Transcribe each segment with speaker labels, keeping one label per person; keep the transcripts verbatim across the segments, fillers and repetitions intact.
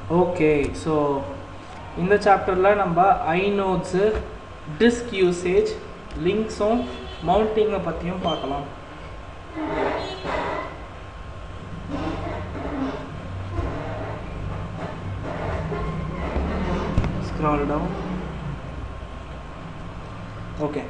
Speaker 1: Okay, so இந்த சாப்டரில் நம்ம ஐநோட்ஸு, டிஸ்க் யூசேஜ், லிங்க்ஸும் மவுண்டிங்கை பற்றியும் பார்க்கலாம். Scroll down. ஓகே,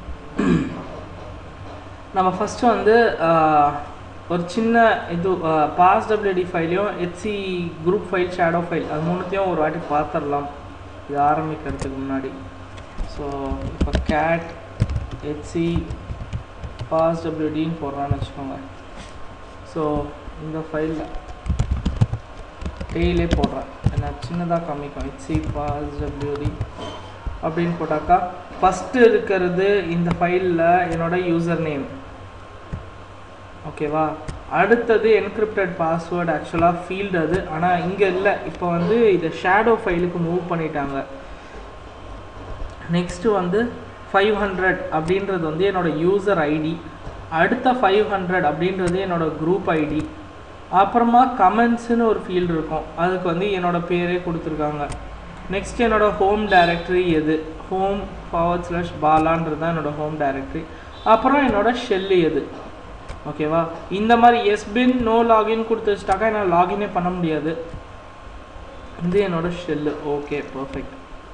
Speaker 1: நம்ம ஃபஸ்ட்டு வந்து ஒரு சின்ன இது பாஸ் டபிள்யூடி ஃபைலையும் ஹெச்சி குரூப் ஃபைல், ஷேடோ ஃபைல், அது மூணுத்தையும் ஒரு வாட்டி பார்த்துடலாம் இது ஆரம்பிக்கிறதுக்கு முன்னாடி. ஸோ இப்போ கேட் ஹெச்சி பாஸ் டபிள்யூடின்னு போடுறான்னு வச்சுக்கோங்க. ஸோ இந்த ஃபைலில் டெய்லே போடுறேன், ஏன்னா சின்னதாக காமிக்கும். ஹெச்சி பாஸ் டபிள்யூடி அப்படின்னு போட்டாக்கா ஃபஸ்ட்டு இருக்கிறது இந்த ஃபைலில் என்னோடய யூசர் நேம். ஓகேவா, அடுத்தது என்கிரிப்டட் பாஸ்வேர்டு, ஆக்சுவலாக ஃபீல்டு அது, ஆனால் இங்கே இல்லை. இப்போ வந்து இதை ஷேடோ ஃபைலுக்கு மூவ் பண்ணிட்டாங்க. நெக்ஸ்ட்டு வந்து ஃபைவ் ஹண்ட்ரட் அப்படின்றது வந்து என்னோடய யூசர் ஐடி, அடுத்த ஃபைவ் ஹண்ட்ரட் அப்படின்றது என்னோடய குரூப் ஐடி, அப்புறமா கமெண்ட்ஸுன்னு ஒரு ஃபீல்டு இருக்கும், அதுக்கு வந்து என்னோடய பேரே கொடுத்துருக்காங்க. நெக்ஸ்ட் என்னோடய ஹோம் டைரக்டரி எது, ஹோம் ஃபார்வர்ட் ஸ்லாஷ் பாலான்றது தான் என்னோடய ஹோம் டைரக்டரி. அப்புறம் என்னோடய ஷெல்லு எது. ஓகேவா, இந்த மாதிரி எஸ்பின் நோ லாகின் கொடுத்து வச்சுட்டாக்கா என்னால் லாகினே பண்ண முடியாது. இது என்னோட shell. Okay, perfect.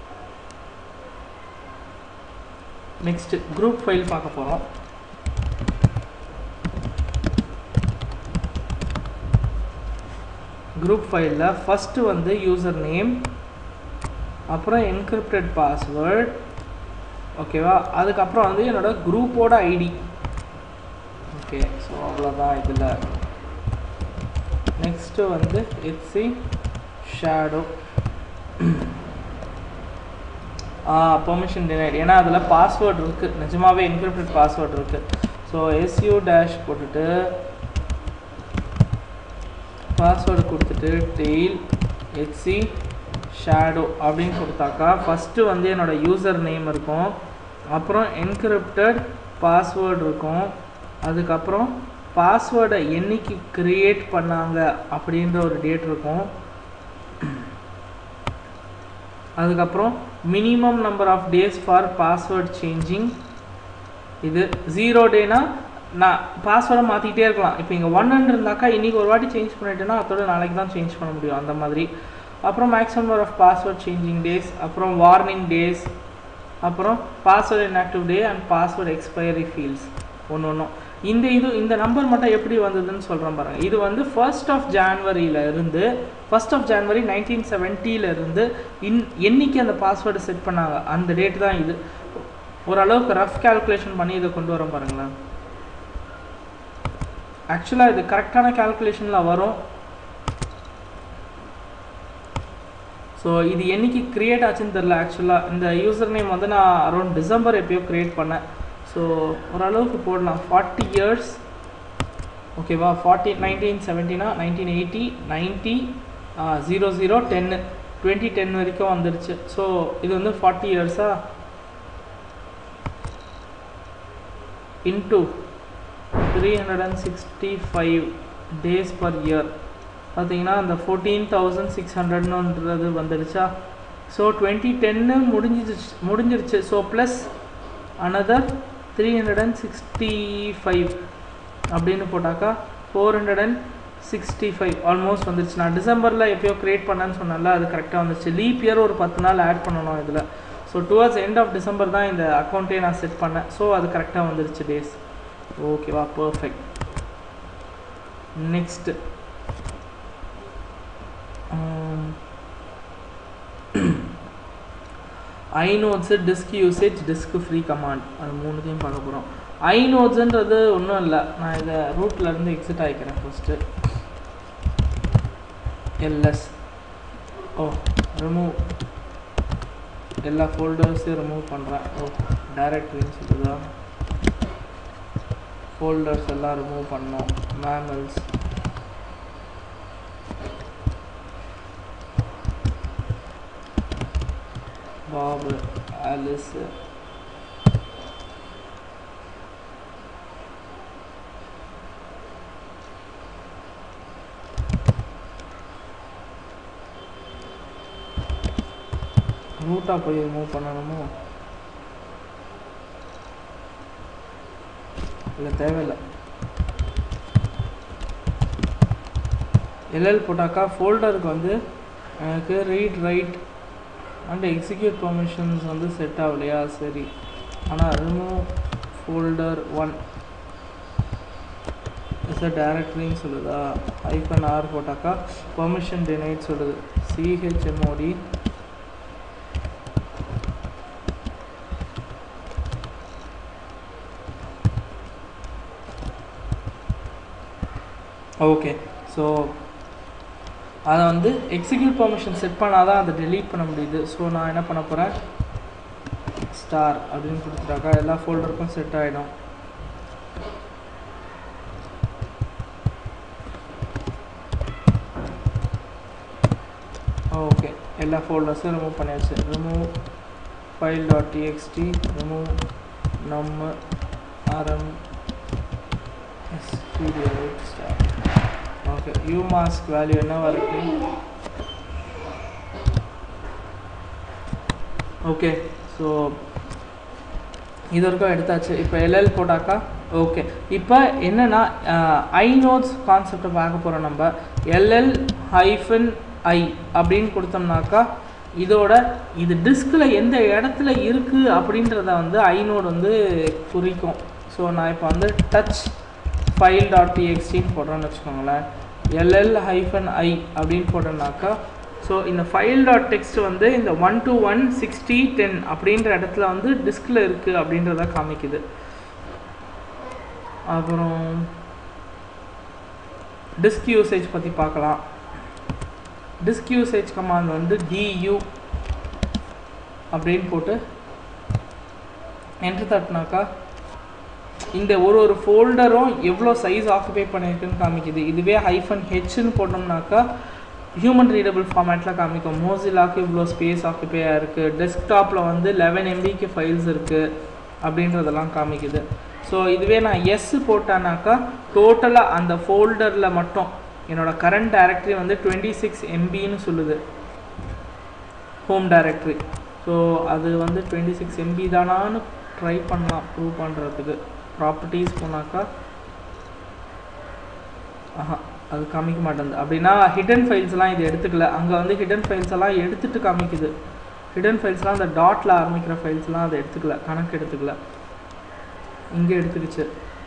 Speaker 1: Next group file பார்க்க போகிறோம். குரூப் ஃபைலில் ஃபஸ்ட்டு வந்து யூசர் நேம், அப்புறம் என்கிரிப்டட் பாஸ்வேர்ட். ஓகேவா, அதுக்கப்புறம் வந்து என்னோட குரூப்போட ஐடி. ஓகே, ஸோ அவ்வளோதான் இதில். நெக்ஸ்ட்டு வந்து ஹெச்சி ஷேடோ பெர்மிஷன் டினைட், ஏன்னா அதில் பாஸ்வேர்டு இருக்குது, நிஜமாகவே என்கிரிப்டட் பாஸ்வேர்டு இருக்குது. ஸோ எஸ்யூ டேஷ் போட்டுட்டு பாஸ்வேர்டு கொடுத்துட்டு டெய்ல் ஹெச்சி ஷேடோ அப்படின்னு கொடுத்தாக்கா ஃபஸ்ட்டு வந்து என்னோடய யூசர் நேம் இருக்கும், அப்புறம் என்கிரிப்டட் பாஸ்வேர்டு இருக்கும், அதுக்கப்புறம் பாஸ்வேர்டை என்னைக்கு க்ரியேட் பண்ணாங்க அப்படின்ற ஒரு டேட் இருக்கும், அதுக்கப்புறம் minimum number of days for password changing. இது ஜீரோ டேனா நான் பாஸ்வேர்டை மாற்றிக்கிட்டே இருக்கலாம். இப்போ இங்கே ஒன்னு இருந்தாக்கா இன்றைக்கி ஒரு வாட்டி சேஞ்ச் பண்ணிட்டேன்னா அதோட நாளைக்கு தான் சேஞ்ச் பண்ண முடியும், அந்த மாதிரி. அப்புறம் maximum number of password changing days, அப்புறம் வார்னிங் டேஸ், அப்புறம் password inactive day and password expiry fields ஒன்று ஒன்றும். இந்த இது இந்த நம்பர் மட்டும் எப்படி வந்ததுன்னு சொல்கிறேன் பாருங்கள். இது வந்து ஃபர்ஸ்ட் ஆஃப் ஜான்வரியில் இருந்து ஃபர்ஸ்ட் ஆஃப் ஜான்வரி நைன்டீன் செவன்ட்டியிலேருந்து இன் என்றைக்கு அந்த பாஸ்வேர்டு செட் பண்ணாங்க அந்த டேட் தான் இது. ஓரளவுக்கு ரஃப் கேல்குலேஷன் பண்ணி இதை கொண்டு வரோம் பாருங்களேன். ஆக்சுவலாக இது கரெக்டான கேல்குலேஷனில் வரும். ஸோ இது என்றைக்கு க்ரியேட் ஆச்சுன்னு தெரில. ஆக்சுவலாக இந்த யூசர் நேம் வந்து நான் அரௌண்ட் டிசம்பர் எப்போயோ க்ரியேட் பண்ணேன். ஸோ ஓரளவுக்கு போடலாம். Forty years. ஓகேவா, ஃபார்ட்டி நைன்டீன் செவன்ட்டினா nineteen eighty ninety zero zero டென்னு டுவெண்ட்டி டென் வரைக்கும் வந்துடுச்சு. ஸோ இது வந்து ஃபார்ட்டி இயர்ஸாக into three hundred and sixty five days per year பார்த்தீங்கன்னா அந்த ஃபோர்டீன் தௌசண்ட் சிக்ஸ் ஹண்ட்ரட்னுன்றது வந்துடுச்சா. ஸோ டுவெண்ட்டி டென்னு முடிஞ்சிச்சு முடிஞ்சிருச்சு so plus another three hundred and sixty five அப்படின்னு போட்டாக்கா four hundred and sixty five almost வந்துடுச்சு. நான் டிசம்பரில் எப்போயோ க்ரியேட் பண்ணேன்னு சொன்னேன்ல, அது கரெக்டாக வந்துடுச்சு. லீப் இயர் ஒரு பத்து நாள் ஆட் பண்ணணும் இதில். So towards end of December தான் இந்த அக்கௌண்ட்டே நான் செட் பண்ணேன். ஸோ அது கரெக்டாக வந்துடுச்சு டேஸ். ஓகேவா, perfect. Next inodes, disk usage, disk free command, அது மூணுத்தையும் பார்க்க போகிறோம். ஐநோட்ஸுன்றது ஒன்றும் இல்லை, நான் இதை ரூட்லேருந்து எக்ஸிட் ஆகிக்கிறேன். ஃபஸ்ட்டு எல்எஸ் ஓ ரிமூவ் எல்லா ஃபோல்டர்ஸையும் ரிமூவ் பண்ணுறேன். ஓ டைரக்டரின்னு சொல்லுதா, ஃபோல்டர்ஸ் எல்லாம் ரிமூவ் பண்ணோம். மேனுவல்ஸ், பாபு, ஆலிஸ், ரூட்டாக போய் மூவ் பண்ணணுமோ இல்லை தேவையில்லை எல்எல் போட்டாக்கா ஃபோல்டருக்கு வந்து எனக்கு read write and execute permissions வந்து செட் ஆகலையா சரி ஆனால் remove folder one is a டைரக்டரின்னு சொல்லுதா ஹைஃபன் ஆர் போட்டாக்கா பர்மிஷன் டினைட் சொல்லுது சிஹெச்எம்ஓடி ஓகே ஸோ அதை வந்து எக்ஸிக்யூட் பர்மிஷன் செட் பண்ணால் தான் அதை டெலீட் பண்ண முடியுது ஸோ நான் என்ன பண்ண போகிறேன் ஸ்டார் அப்படின்னு கொடுத்துட்டாக்கா எல்லா ஃபோல்டருக்கும் செட் ஆகிடும் ஓகே எல்லா ஃபோல்டர்ஸும் ரிமூவ் பண்ணியாச்சு remove file dot TXT remove நம்ம RM star okay umask value என்னவா இருக்கு ஓகே ஸோ இது வரைக்கும் எடுத்தாச்சு இப்போ எல்எல் போட்டாக்கா ஓகே இப்போ என்னென்னா ஐநோட்ஸ் கான்செப்டை பார்க்க போகிறோம் நம்ம எல்எல் ஹைஃபன் ஐ அப்படின்னு கொடுத்தோம்னாக்கா இதோட இது டிஸ்கில் எந்த இடத்துல இருக்குது அப்படின்றத வந்து ஐநோட் வந்து குறிக்கும் ஸோ நான் இப்போ வந்து டச் ஃபைல் டாட் டிஎக்ஸ்டின்னு போடுறோன்னு வச்சுக்கோங்களேன் எல்எல் ஹைஃபன் ஐ அப்படின்னு போட்டோம்னாக்கா ஸோ இந்த ஃபைல் டாட் டெக்ஸ்ட் வந்து இந்த one two one sixty ten அப்படின்ற இடத்துல வந்து டிஸ்கில் இருக்குது அப்படின்றத காமிக்குது அப்புறம் டிஸ்க் யூசேஜ் பற்றி பார்க்கலாம் டிஸ்க் யூசேஜ் கமாண்ட் வந்து டியூ அப்படின்னு போட்டு என்ட்ரு தட்டினாக்கா இந்த ஒரு ஒரு ஃபோல்டரும் எவ்வளோ சைஸ் ஆக்குபை பண்ணியிருக்குன்னு காமிக்குது இதுவே ஹைஃபன் ஹெச்ன்னு போட்டோம்னாக்கா ஹியூமன் ரீடபிள் ஃபார்மேட்டில் காமிக்கும் மோசிலாக்கு இவ்வளோ ஸ்பேஸ் ஆக்குபையாக இருக்குது டெஸ்க்டாப்பில் வந்து லெவன் எம்பிக்கு ஃபைல்ஸ் இருக்குது அப்படின்றதெல்லாம் காமிக்குது ஸோ இதுவே நான் எஸ் போட்டானாக்கா டோட்டலாக அந்த ஃபோல்டரில் மட்டும் என்னோடய கரண்ட் டைரக்டரி வந்து டுவெண்ட்டி சிக்ஸ் எம்பின்னு சொல்லுது ஹோம் டைரக்டரி ஸோ அது வந்து டுவெண்ட்டி சிக்ஸ் எம்பி தானான்னு ட்ரை பண்ணலாம் ப்ரூவ் பண்ணுறதுக்கு ப்ராப்பர்ட்டிஸ் போனாக்கா ஆஹா அது காமிக்க மாட்டேங்குது அப்படின்னா ஹிடன் ஃபைல்ஸ்லாம் இது எடுத்துக்கல அங்கே வந்து ஹிடன் ஃபைல்ஸ் எல்லாம் எடுத்துகிட்டு காமிக்குது ஹிடன் ஃபைல்ஸ்லாம் அந்த டாட்டில் ஆரம்பிக்கிற ஃபைல்ஸ்லாம் அதை எடுத்துக்கல கணக்கு எடுத்துக்கல இங்கே எடுத்துக்கிச்சு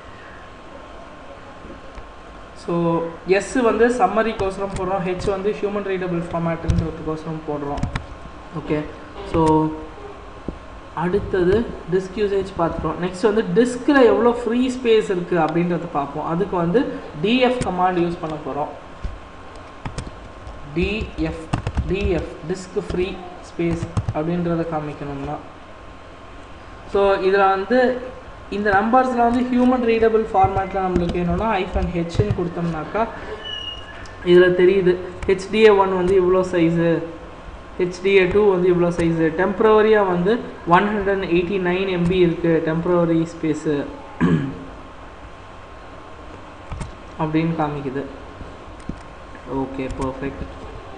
Speaker 1: ஸோ எஸ் வந்து சம்மரிக்கோசரம் போடுறோம் ஹெச் வந்து ஹியூமன் ரீடபிள் ஃபார்மேட்டுன்றதுக்கோசரம் போடுறோம் ஓகே ஸோ அடுத்தது டிஸ்க் யூசேஜ் பார்த்துட்டோம் நெக்ஸ்ட் வந்து டிஸ்கில் எவ்வளோ ஃப்ரீ ஸ்பேஸ் இருக்குது அப்படின்றத பார்ப்போம் அதுக்கு வந்து டிஎஃப் கமாண்ட் யூஸ் பண்ண போகிறோம் DF DF disk free space அப்படின்றத காமிக்கணும்னா ஸோ இதில் வந்து இந்த நம்பர்ஸில் வந்து ஹியூமன் ரீடபிள் ஃபார்மேட்டில் நம்மளுக்கு வேணும்னா ஐஃபன் ஹெச்ன்னு கொடுத்தோம்னாக்கா இதில் தெரியுது ஹெச்டிஏ ஒன் வந்து இவ்வளோ சைஸு ஹெச்டிஏ டூ வந்து இவ்வளோ சைஸு டெம்ப்ரவரியாக வந்து one hundred eighty nine MB இருக்குது டெம்ப்ரவரி ஸ்பேஸு அப்படின்னு காமிக்குது ஓகே பர்ஃபெக்ட்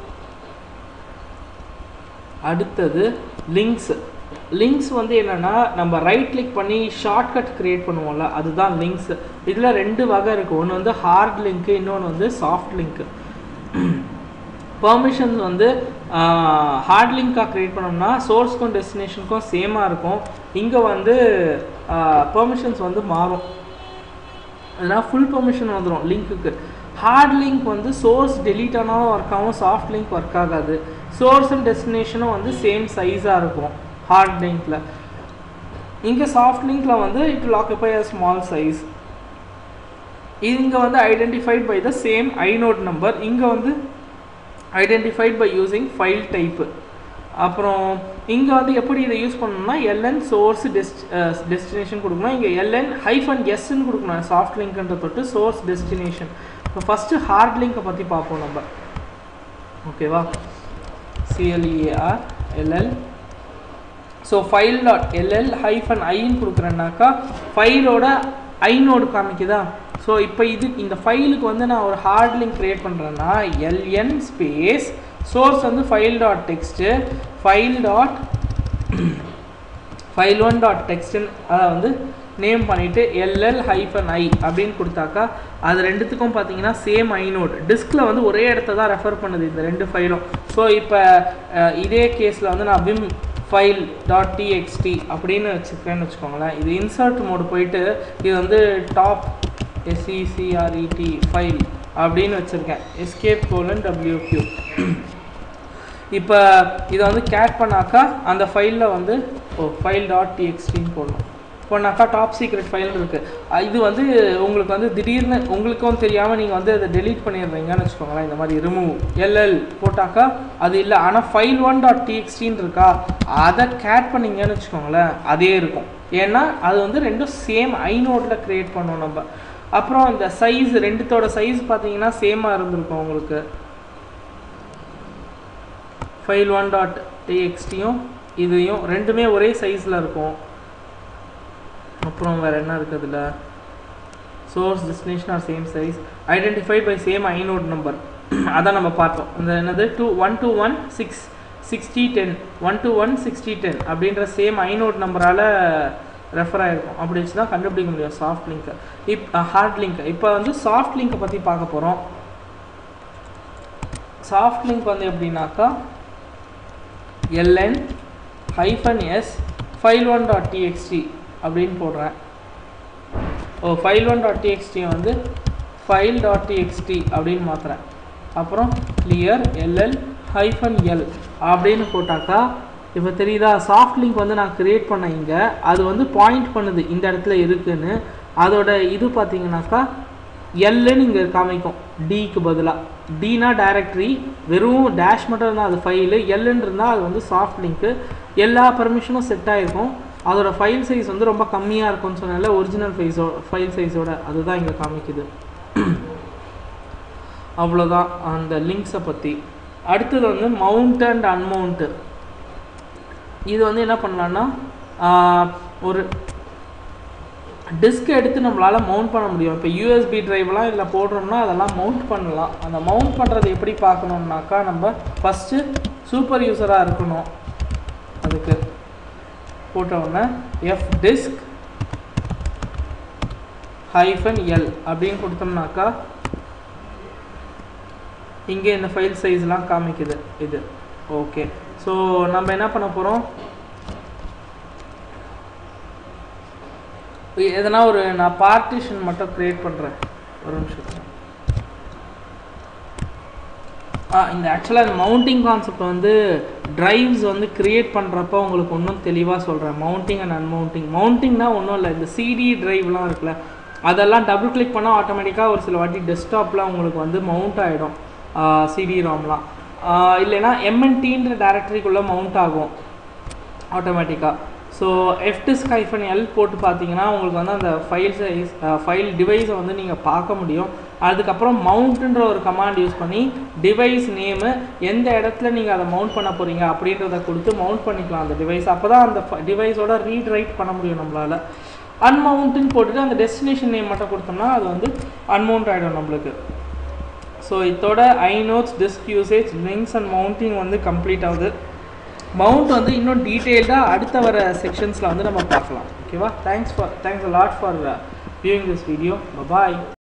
Speaker 1: அடுத்தது லிங்க்ஸ் லிங்க்ஸ் வந்து என்னென்னா நம்ம ரைட் கிளிக் பண்ணி ஷார்ட்கட் க்ரியேட் பண்ணுவோம்ல அதுதான் லிங்க்ஸ் இதில் ரெண்டு வகை இருக்குது ஒன்று வந்து ஹார்ட் லிங்க்கு இன்னொன்று வந்து சாஃப்ட் லிங்க்கு பெர்மிஷன்ஸ் வந்து ஹார்ட் லிங்காக க்ரியேட் பண்ணோம்னா சோர்ஸ்க்கும் டெஸ்டினேஷனுக்கும் சேமாக இருக்கும் இங்கே வந்து பெர்மிஷன்ஸ் வந்து மாறும் அதனால் ஃபுல் பெர்மிஷன் வந்துடும் லிங்க்குக்கு ஹார்ட் லிங்க் வந்து சோர்ஸ் டெலீட் ஆனாலும் ஒர்க் ஆகும் சாஃப்ட் லிங்க் ஒர்க் ஆகாது சோர்ஸும் டெஸ்டினேஷனும் வந்து சேம் சைஸாக இருக்கும் ஹார்ட் லிங்க்கில் இங்கே சாஃப்ட் லிங்க்கில் வந்து it will occupy a small size இங்கே வந்து identified by the same inode number இங்கே வந்து identified by using file type அப்புறம் இங்கே வந்து எப்படி இதை யூஸ் பண்ணணும்னா எல்என் சோர்ஸ் டெஸ்ட் டெஸ்டினேஷன் கொடுக்கணும் இங்கே எல்என் ஹைஃபன் எஸ்ன்னு கொடுக்கணும் சாஃப்ட் லிங்க்ன்ற தொட்டு சோர்ஸ் டெஸ்டினேஷன் இப்போ ஃபஸ்ட்டு ஹார்ட் லிங்கை பற்றி பார்ப்போம் நம்ம ஓகேவா CLEAR LL so file dot LL hyphen ஐன்னு கொடுக்குறேன்னாக்கா ஃபைலோட ஐநோடு காமிக்குதா ஸோ இப்போ இது இந்த ஃபைலுக்கு வந்து நான் ஒரு ஹார்ட் லிங்க் க்ரியேட் பண்ணுறேன்னா எல்என் ஸ்பேஸ் சோர்ஸ் வந்து file dot text file dot file one dot டெக்ஸ்ட்னு அதை வந்து நேம் பண்ணிவிட்டு எல்எல் ஹைஃபன் ஐ அப்படின்னு கொடுத்தாக்கா அது ரெண்டுத்துக்கும் பார்த்தீங்கன்னா சேம் ஐநோட் டிஸ்கில் வந்து ஒரே இடத்த தான் ரெஃபர் பண்ணுது இந்த ரெண்டு ஃபைலும். ஸோ இப்போ இதே கேஸில் வந்து நான் விம் ஃபைல் டாட் டிஎக்ஸ்டி அப்படின்னு வச்சுக்கிறேன்னு வச்சுக்கோங்களேன். இது இன்சர்ட் மோடு போயிட்டு இது வந்து டாப் எஸ்இசிஆர்இடி ஃபைல் அப்படின்னு வச்சுருக்கேன் எஸ்கேப் கோலன் டபிள்யூக்யூ. இப்போ இதை வந்து கேட் பண்ணாக்கா அந்த ஃபைலில் வந்து ஓ ஃபைல் டாட் டிஎக்ஸ்டின்னு போடணும். போனாக்கா டாப் சீக்ரெட் ஃபைல் இருக்குது. இது வந்து உங்களுக்கு வந்து திடீர்னு உங்களுக்கும் தெரியாமல் நீங்கள் வந்து அதை டெலீட் பண்ணிடுறீங்கன்னு வச்சுக்கோங்களேன். இந்த மாதிரி ரிமூவ் எல்எல் போட்டாக்கா அது இல்லை. ஆனால் ஃபைல் ஒன் டாட் டிஎக்ஸ்டின்னு இருக்கா அதை கேட் பண்ணிங்கன்னு வச்சுக்கோங்களேன் அதே இருக்கும். ஏன்னா அது வந்து ரெண்டும் சேம் ஐநோட்டில் க்ரியேட் பண்ணோம் நம்ம. அப்புறம் இந்த சைஸ் ரெண்டுத்தோட சைஸ் பார்த்தீங்கன்னா சேமாக இருந்திருக்கும் உங்களுக்கு. ஃபைல் ஒன் டாட் டிஎக்ஸ்டியும் இதையும் ரெண்டுமே ஒரே சைஸில் இருக்கும். அப்புறம் வேறு என்ன இருக்குதுல source destination are same size identified by same inode number அதான் நம்ம பார்த்தோம். இந்த என்னது two one two one six sixty ten one two one sixty ten அப்படின்ற சேம் ஐநோட் நம்பரால் ரெஃபர் ஆகிருக்கும். அப்படி வச்சு தான் கண்டுபிடிக்க முடியும் சாஃப்ட் லிங்க்கை. இப் ஹார்ட் லிங்க் இப்போ வந்து சாஃப்ட் லிங்க்கை பற்றி பார்க்க போகிறோம். சாஃப்ட் லிங்க் வந்து எப்படின்னாக்கா LN hyphen S file one dot TXT அப்படின்னு போடுறேன். ஓ ஃபைல் ஒன் டாட் டிஎக்ஸ்டி வந்து ஃபைல் டாட் டிஎக்ஸ்டி அப்படின்னு மாற்றுறேன். அப்புறம் கிளியர் எல்எல் ஹைஃபன் எல் அப்படின்னு போட்டாக்கா இப்போ தெரியுதா சாஃப்ட் லிங்க் வந்து நான் க்ரியேட் பண்ண இங்கே அது வந்து பாயிண்ட் பண்ணுது இந்த இடத்துல இருக்குன்னு. அதோட இது பார்த்தீங்கன்னாக்கா எல்லுன்னு இங்கே காமிக்கும் டிக்கு பதிலாக. டினா டைரக்டரி வெறும் டேஷ் மட்டும் இருந்தால் அது ஃபைலு, எல்லுன்னு இருந்தால் அது வந்து சாஃப்ட் லிங்க்கு. எல்லா பர்மிஷனும் செட் ஆகிருக்கும். அதோட ஃபைல் சைஸ் வந்து ரொம்ப கம்மியாக இருக்கும்னு சொன்னால ஒரிஜினல் ஃபைஸோ ஃபைல் சைஸோட அதுதான் இங்கே காமிக்குது. அவ்வளோதான் அந்த லிங்க்ஸை பற்றி. அடுத்தது வந்து மவுண்ட் அண்ட் அன்மவுண்ட்டு. இது வந்து என்ன பண்ணலான்னா ஒரு டிஸ்க் எடுத்து நம்மளால் மவுண்ட் பண்ண முடியும். இப்போ யூஎஸ்பி ட்ரைவ்லாம் இதில் போடுறோம்னா அதெல்லாம் மவுண்ட் பண்ணலாம். அந்த மவுண்ட் பண்ணுறது எப்படி பார்க்கணுன்னாக்கா நம்ம ஃபஸ்ட்டு சூப்பர் யூஸராக இருக்கணும். அதுக்கு போட்டோன்னே எஃப் டிஸ்க் ஹைஃபன் எல் அப்படின்னு கொடுத்தோம்னாக்கா இங்கே இந்த ஃபைல் சைஸ்லாம் காமிக்குது இது. ஓகே, ஸோ நம்ம என்ன பண்ண போகிறோம், எதனா ஒரு நான் பார்ட்டிஷன் மட்டும் க்ரியேட் பண்ணுறேன் ஒரு நிமிஷம். ஆ இந்த ஆக்சுவலாக இந்த மவுண்டிங் கான்செப்ட் வந்து ட்ரைவ்ஸ் வந்து க்ரியேட் பண்ணுறப்போ உங்களுக்கு ஒன்றும் தெளிவாக சொல்கிறேன். Mounting and அன்மவுண்டிங். மவுண்டிங்னா ஒன்றும் இல்லை, இந்த சிடி ட்ரைவ்லாம் இருக்குல்ல அதெல்லாம் டபுள் கிளிக் பண்ணால் ஆட்டோமேட்டிக்காக ஒரு சில வாட்டி டெஸ்க்டாப்பில் உங்களுக்கு வந்து மவுண்ட் ஆகிடும் சிடி ராம்லாம். இல்லைன்னா எம்என்டின்ற டேரக்டரிக்குள்ளே மவுண்ட் ஆகும் ஆட்டோமேட்டிக்காக. ஸோ எஃப்டிஸ்க் ஹைஃபன் எல் போட்டு பார்த்தீங்கன்னா உங்களுக்கு வந்து அந்த ஃபைல் சைஸ் ஃபைல் டிவைஸை வந்து நீங்கள் பார்க்க முடியும். அதுக்கப்புறம் மவுண்ட்டுன்ற ஒரு கமாண்ட் யூஸ் பண்ணி டிவைஸ் நேமு எந்த இடத்துல நீங்கள் அதை மவுண்ட் பண்ண போகிறீங்க அப்படின்றத கொடுத்து மவுண்ட் பண்ணிக்கலாம் அந்த டிவைஸ். அப்போ தான் அந்த டிவைஸோட ரீட் ரைட் பண்ண முடியும் நம்மளால். அன்மவுண்ட்டுன்னு போட்டுட்டு அந்த டெஸ்டினேஷன் நேம் மட்டும் கொடுத்தோம்னா அது வந்து அன்மவுண்ட் ஆகிடும் நம்மளுக்கு. ஸோ இதோட inodes disk usage links and mounting வந்து கம்ப்ளீட் ஆகுது. மவுண்ட் வந்து இன்னும் டீட்டெயில்டாக அடுத்த வர செக்ஷன்ஸில் வந்து நம்ம பார்க்கலாம். ஓகேவா? Thanks for thanks a lot for viewing this video. Bye.